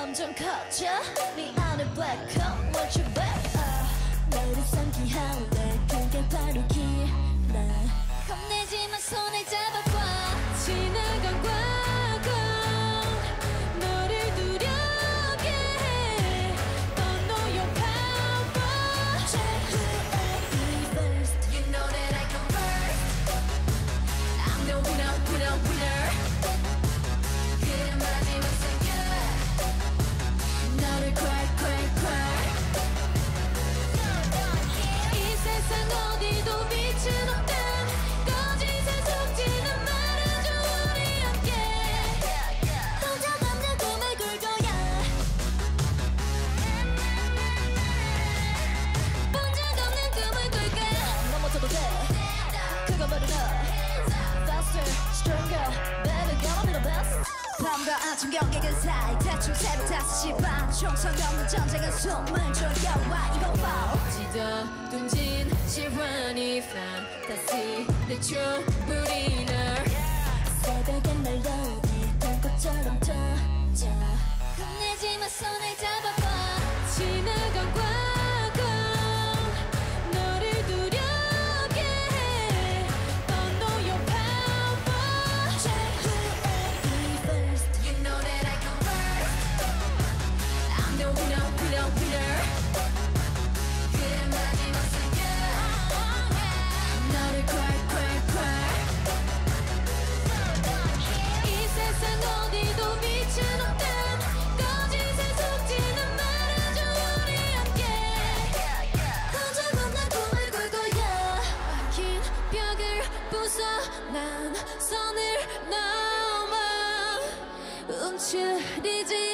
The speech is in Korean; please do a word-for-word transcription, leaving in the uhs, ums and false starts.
점점 커져 네 안에 black hole want you back uh, 너를 상기할래 그게 바로 길래 겁내지만 손을 잡아봐 지나간 과거 너를 두렵게 해 Don't know your power Check who I be first You know that I come first I'm the winner, winner, winner 그래 마지막 생각 너를 cry, cry, cry 이 세상 어디도 빛은 없다 거짓에 속지는 말아줘 우리 함께 혼자 없는 꿈을 꿀 거야 본 적 없는 꿈을 꿀게 넘어져도 돼 그건 바로 너 Faster, stronger Baby girl I'm the best 밤과 아침 경계근 사이 대충 새벽 다섯 시 반 총선 없는 전쟁은 숨을 조여와 이거 봐 지저둥진 실환이 판타시 내 춤부리는 새벽의 멜로디 단꽃처럼 터져 겁내지마 손을 잡아봐 지나간 과거 너를 두렵게 해 Don't know your power Check who I be first You know that I come first I'm the winner, winner, winner 그래 마지막 생각 너를 cry, cry, cry 이 세상 어디도 빛은 없다 거짓에 속지는 말아줘 우리 함께 혼자 없는 꿈을 꿀 거야 긴 벽을 부숴 난 선을 넘어 움츠리지